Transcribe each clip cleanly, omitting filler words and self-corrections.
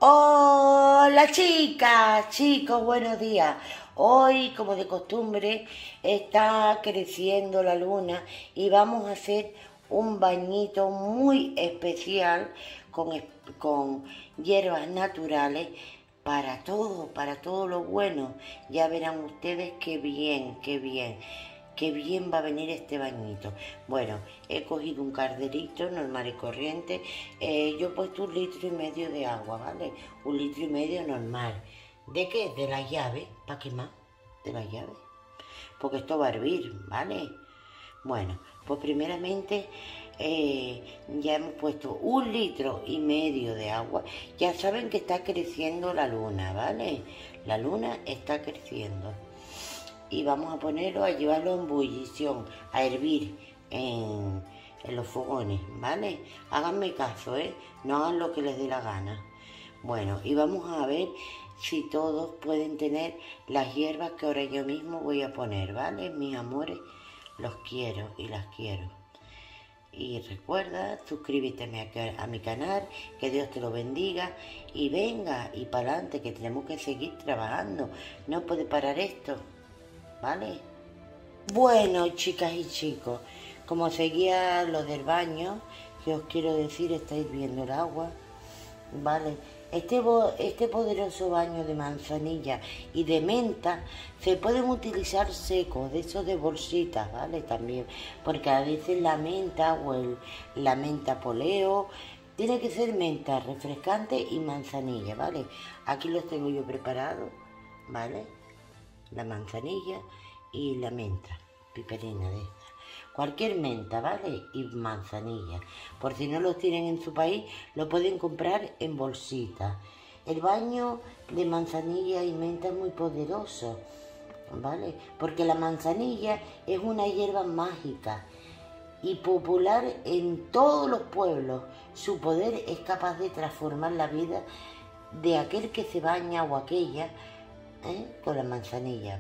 Hola chicas, chicos, buenos días. Hoy, como de costumbre, está creciendo la luna y vamos a hacer un bañito muy especial con hierbas naturales para todo lo bueno. Ya verán ustedes qué bien, qué bien. Qué bien va a venir este bañito. Bueno, he cogido un calderito normal y corriente. Yo he puesto 1,5 litros de agua, ¿vale? 1,5 litros normal. ¿De qué? De la llave. ¿Para qué más? De la llave. Porque esto va a hervir, ¿vale? Bueno, pues primeramente ya hemos puesto 1,5 litros de agua. Ya saben que está creciendo la luna, ¿vale? La luna está creciendo. Y vamos a ponerlo, a llevarlo en ebullición, a hervir en los fogones, ¿vale? Háganme caso, ¿eh? No hagan lo que les dé la gana. Bueno, y vamos a ver si todos pueden tener las hierbas que ahora yo mismo voy a poner, ¿vale? Mis amores, los quiero y las quiero. Y recuerda, suscríbete a mi canal, que Dios te lo bendiga. Y venga, y para adelante, que tenemos que seguir trabajando. No puede parar esto. ¿Vale? Bueno, chicas y chicos, como seguía lo del baño, que os quiero decir, estáis viendo el agua, ¿vale? Este poderoso baño de manzanilla y de menta se pueden utilizar secos, de esos de bolsitas, ¿vale? También, porque a veces la menta la menta poleo, tiene que ser menta refrescante y manzanilla, ¿vale? Aquí los tengo yo preparados, ¿vale? La manzanilla y la menta, piperina de esta. Cualquier menta, ¿vale? Y manzanilla. Por si no los tienen en su país, lo pueden comprar en bolsitas. El baño de manzanilla y menta es muy poderoso, ¿vale? Porque la manzanilla es una hierba mágica y popular en todos los pueblos. Su poder es capaz de transformar la vida de aquel que se baña o aquella con la manzanilla,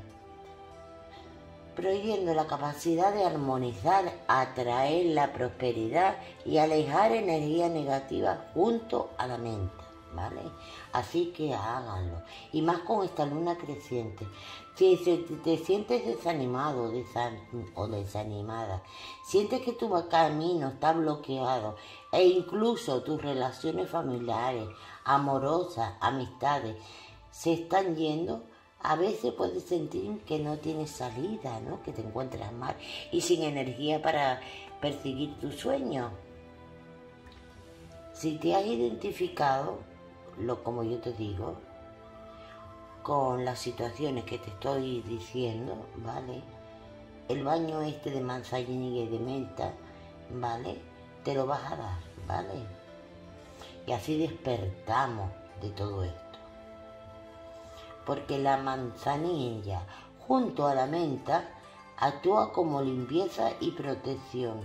prohibiendo la capacidad de armonizar, atraer la prosperidad y alejar energía negativa junto a la mente, ¿vale? Así que háganlo, y más con esta luna creciente. Si te sientes desanimado o desanimada, sientes que tu camino está bloqueado e incluso tus relaciones familiares, amorosas, amistades, se están yendo, a veces puedes sentir que no tienes salida, ¿no? Que te encuentras mal y sin energía para perseguir tus sueños. Si te has identificado, como yo te digo, con las situaciones que te estoy diciendo, ¿vale? El baño este de manzanilla y de menta, ¿vale? Te lo vas a dar, ¿vale? Y así despertamos de todo esto. Porque la manzanilla junto a la menta actúa como limpieza y protección.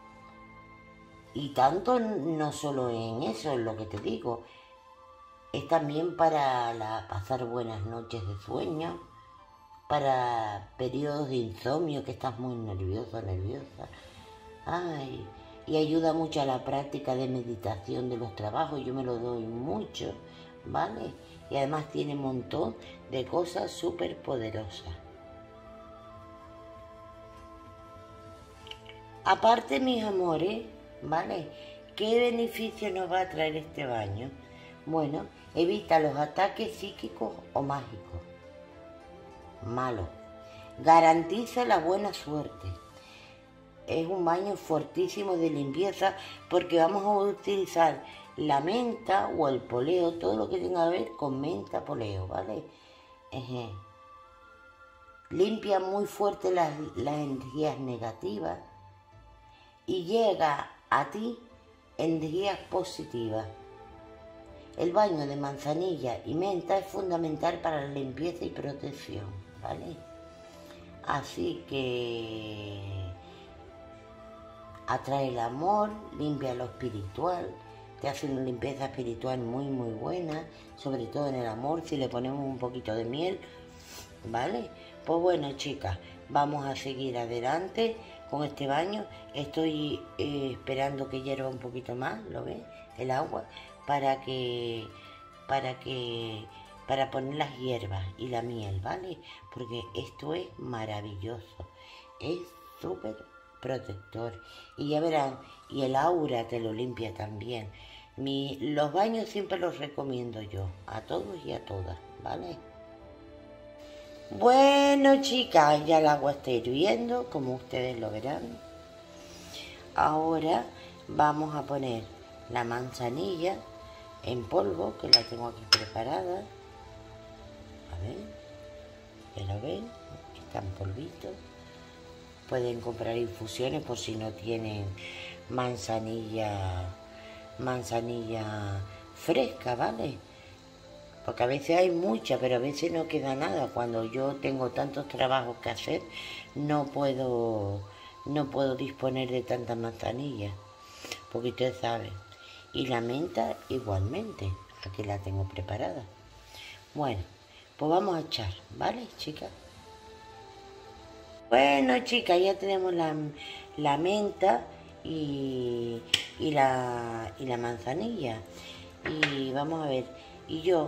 Y tanto no solo en eso, es lo que te digo, es también para pasar buenas noches de sueño, para periodos de insomnio, que estás muy nervioso, nerviosa. Ay, y ayuda mucho a la práctica de meditación de los trabajos, yo me lo doy mucho, ¿vale? Y además tiene un montón de cosas súper poderosas. Aparte, mis amores, ¿vale? ¿Qué beneficio nos va a traer este baño? Bueno, evita los ataques psíquicos o mágicos. Malo. Garantiza la buena suerte. Es un baño fortísimo de limpieza porque vamos a utilizar la menta o el poleo, todo lo que tenga que ver con menta, poleo, ¿vale? Limpia muy fuerte las energías negativas y llega a ti energías positivas. El baño de manzanilla y menta es fundamental para la limpieza y protección, ¿vale? Así que atrae el amor, limpia lo espiritual, te hace una limpieza espiritual muy muy buena, sobre todo en el amor, si le ponemos un poquito de miel, ¿vale? Pues bueno, chicas, vamos a seguir adelante con este baño. Estoy esperando que hierva un poquito más, ¿lo ves? El agua, para que para poner las hierbas y la miel, ¿vale? Porque esto es maravilloso, es súper protector y ya verán, y el aura te lo limpia también. Los baños siempre los recomiendo yo, a todos y a todas, ¿vale? Bueno, chicas, ya el agua está hirviendo, como ustedes lo verán. Ahora vamos a poner la manzanilla en polvo, que la tengo aquí preparada. A ver, ya lo ven, está en polvito. Pueden comprar infusiones por si no tienen manzanilla fresca, ¿vale? Porque a veces hay mucha, pero a veces no queda nada. Cuando yo tengo tantos trabajos que hacer, no puedo disponer de tanta manzanilla, porque ustedes saben. Y la menta igualmente, aquí la tengo preparada. Bueno, pues vamos a echar, ¿vale, chicas? Bueno, chicas, ya tenemos la menta y la manzanilla. Y vamos a ver, y yo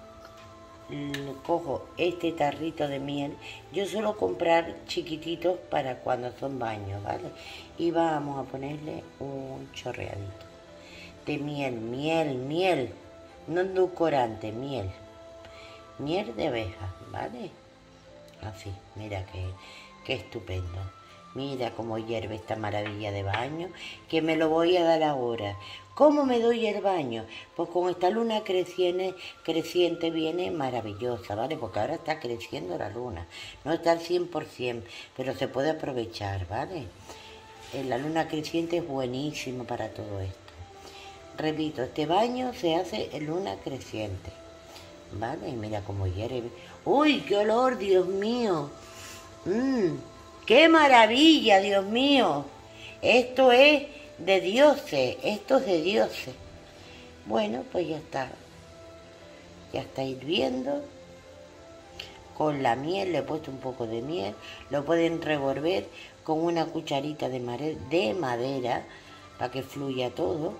cojo este tarrito de miel. Yo suelo comprar chiquititos para cuando son baños, ¿vale? Y vamos a ponerle un chorreadito de miel, no edulcorante, miel de abeja, ¿vale? Así, mira qué estupendo. Mira cómo hierve esta maravilla de baño, que me lo voy a dar ahora. ¿Cómo me doy el baño? Pues con esta luna creciente viene maravillosa, ¿vale? Porque ahora está creciendo la luna. No está al 100%, pero se puede aprovechar, ¿vale? La luna creciente es buenísimo para todo esto. Repito, este baño se hace en luna creciente, ¿vale? Mira cómo hierve. ¡Uy, qué olor, Dios mío! ¡Qué maravilla, Dios mío! Esto es de dioses, esto es de dioses. Bueno, pues ya está hirviendo. Con la miel, le he puesto un poco de miel. Lo pueden revolver con una cucharita de madera para que fluya todo.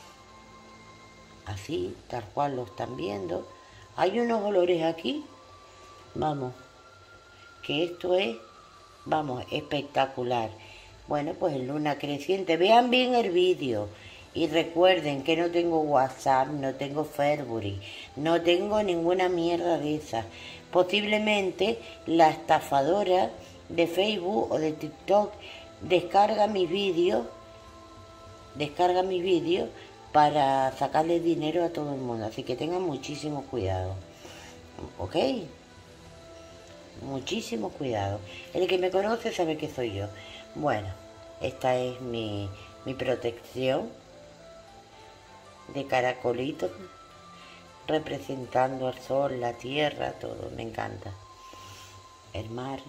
Así, tal cual lo están viendo. Hay unos olores aquí, vamos, que esto es, vamos, espectacular. Bueno, pues en luna creciente, vean bien el vídeo y recuerden que no tengo WhatsApp, no tengo Facebook, no tengo ninguna mierda de esas. Posiblemente la estafadora de Facebook o de TikTok descarga mis vídeos para sacarle dinero a todo el mundo, así que tengan muchísimo cuidado, ¿ok? Muchísimo cuidado. El que me conoce sabe que soy yo. Bueno, esta es mi protección de caracolitos, representando al sol, la tierra, todo, me encanta. El mar.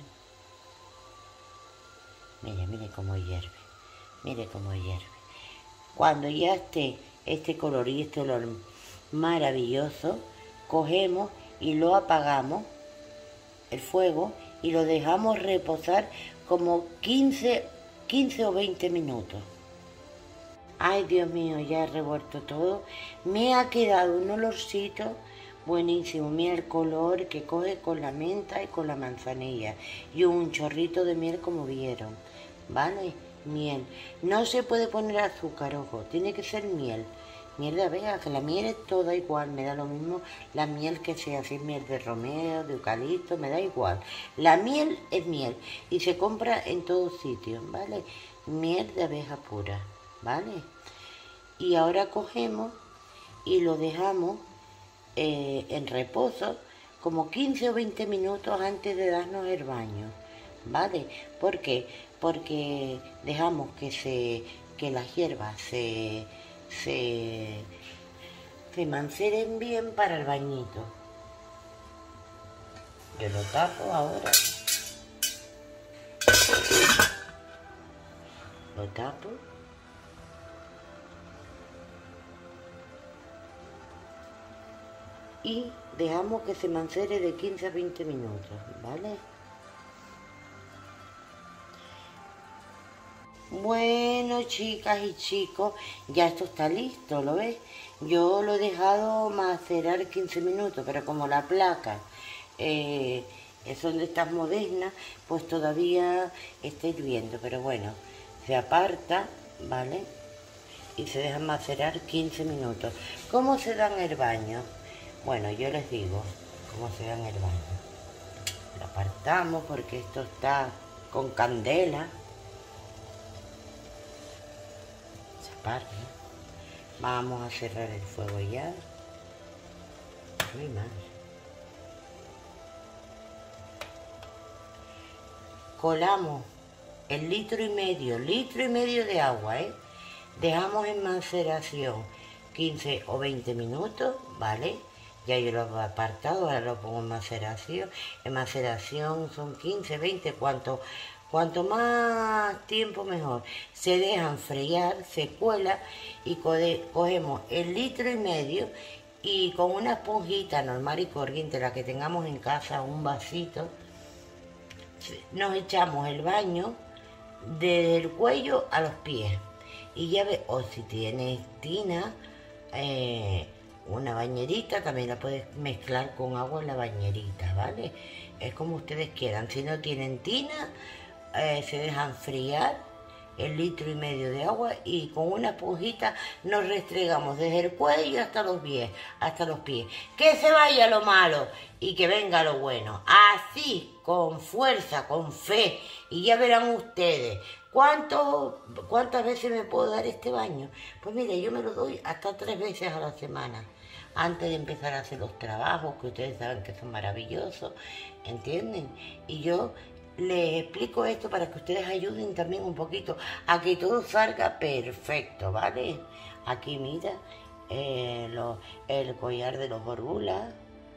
Mire cómo hierve, mire cómo hierve. Cuando ya esté este color y este olor maravilloso, cogemos y lo apagamos, el fuego, y lo dejamos reposar como 15 o 20 minutos. Ay, Dios mío, ya he revuelto todo. Me ha quedado un olorcito buenísimo. Mira el color que coge con la menta y con la manzanilla. Y un chorrito de miel, como vieron, ¿vale? Miel. No se puede poner azúcar, ojo, tiene que ser miel. Miel de abeja, que la miel es toda igual, me da lo mismo la miel que sea, si es miel de romero, de eucalipto, me da igual. La miel es miel y se compra en todos sitios, ¿vale? Miel de abeja pura, ¿vale? Y ahora cogemos y lo dejamos en reposo como 15 o 20 minutos antes de darnos el baño, ¿vale? ¿Por qué? Porque dejamos que las hierbas se manceren bien para el bañito. Yo lo tapo ahora. Lo tapo. Y dejamos que se mancere de 15 a 20 minutos, ¿vale? Bueno, chicas y chicos, ya esto está listo, ¿lo ves? Yo lo he dejado macerar 15 minutos, pero como la placa son de estas modernas, pues todavía está hirviendo, pero bueno, se aparta, ¿vale? Y se deja macerar 15 minutos. ¿Cómo se da en el baño? Bueno, yo les digo cómo se da en el baño. Lo apartamos porque esto está con candela. Se aparta. Vamos a cerrar el fuego ya. Muy mal. Colamos el litro y medio de agua, ¿eh? Dejamos en maceración 15 o 20 minutos, ¿vale? Ya yo lo he apartado, ahora lo pongo en maceración. En maceración son 15, 20, cuanto más tiempo mejor. Se dejan freír, se cuela y cogemos el litro y medio y con una esponjita normal y corriente, la que tengamos en casa, un vasito, nos echamos el baño desde el cuello a los pies. Y ya ves, o si tienes tina, una bañerita, también la puedes mezclar con agua en la bañerita, ¿vale? Es como ustedes quieran. Si no tienen tina, se dejan friar el litro y medio de agua y con una esponjita nos restregamos desde el cuello hasta los pies, Que se vaya lo malo y que venga lo bueno. Así, con fuerza, con fe. Y ya verán ustedes cuántas veces me puedo dar este baño. Pues mire, yo me lo doy hasta 3 veces a la semana. Antes de empezar a hacer los trabajos, que ustedes saben que son maravillosos, ¿entienden? Y yo les explico esto para que ustedes ayuden también un poquito a que todo salga perfecto, ¿vale? Aquí mira el collar de los borulas,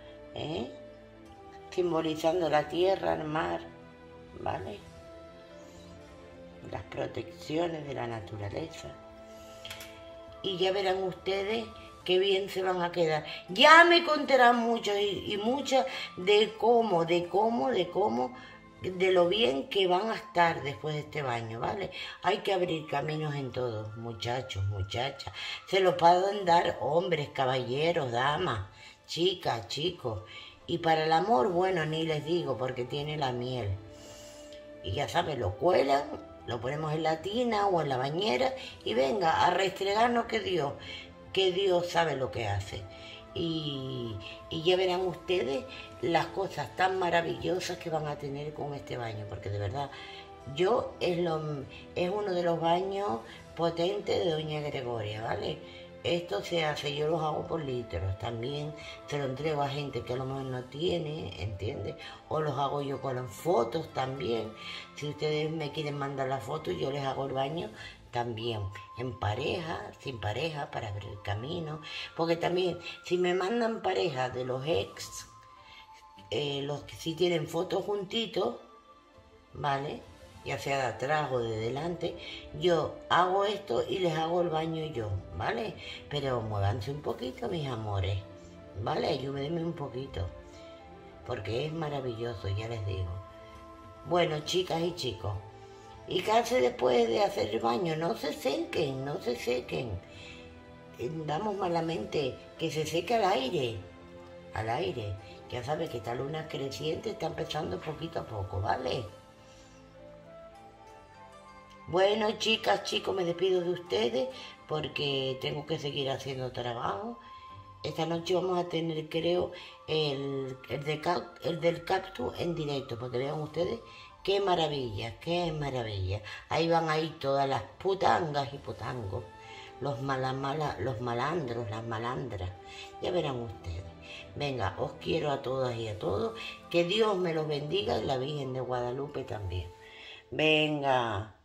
simbolizando la tierra, el mar, ¿vale? Las protecciones de la naturaleza. Y ya verán ustedes qué bien se van a quedar. Ya me contarán muchos y muchas de lo bien que van a estar después de este baño, ¿vale? Hay que abrir caminos en todo, muchachos, muchachas. Se lo pueden dar hombres, caballeros, damas, chicas, chicos. Y para el amor, bueno, ni les digo, porque tiene la miel. Y ya saben, lo cuelan, lo ponemos en la tina o en la bañera y venga, a restregarnos que Dios sabe lo que hace. Y ya verán ustedes las cosas tan maravillosas que van a tener con este baño, porque de verdad, es uno de los baños potentes de Doña Gregoria, ¿vale? Esto se hace, yo los hago por litros, también se lo entrego a gente que a lo mejor no tiene, ¿entiendes? O los hago yo con fotos también. Si ustedes me quieren mandar las fotos, yo les hago el baño también, en pareja, sin pareja, para abrir camino. Porque también, si me mandan pareja de los ex, los que sí tienen fotos juntitos, ¿vale? Ya sea de atrás o de delante, yo hago esto y les hago el baño yo, ¿vale? Pero muévanse un poquito, mis amores, ¿vale? Ayúdenme un poquito, porque es maravilloso, ya les digo. Bueno, chicas y chicos, y casi después de hacer el baño, no se sequen, no se sequen. Damos malamente que se seque al aire. Ya sabes que esta luna creciente está empezando poquito a poco, ¿vale? Bueno, chicas, chicos, me despido de ustedes porque tengo que seguir haciendo trabajo. Esta noche vamos a tener, creo, el del cactus en directo, porque vean ustedes qué maravilla, qué maravilla. Ahí van ahí todas las putangas y putangos, los malandros, las malandras. Ya verán ustedes. Venga, os quiero a todas y a todos. Que Dios me los bendiga y la Virgen de Guadalupe también. Venga.